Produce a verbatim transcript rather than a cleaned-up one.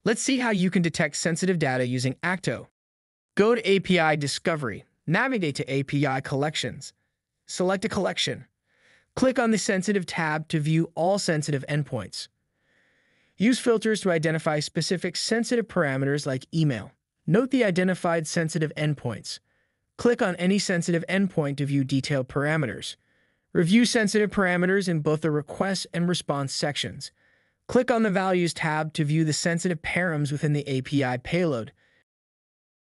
Let's see how you can detect sensitive data using Akto. Go to A P I Discovery. Navigate to A P I Collections. Select a collection. Click on the Sensitive tab to view all sensitive endpoints. Use filters to identify specific sensitive parameters like email. Note the identified sensitive endpoints. Click on any sensitive endpoint to view detailed parameters. Review sensitive parameters in both the request and response sections. Click on the Values tab to view the sensitive params within the A P I payload.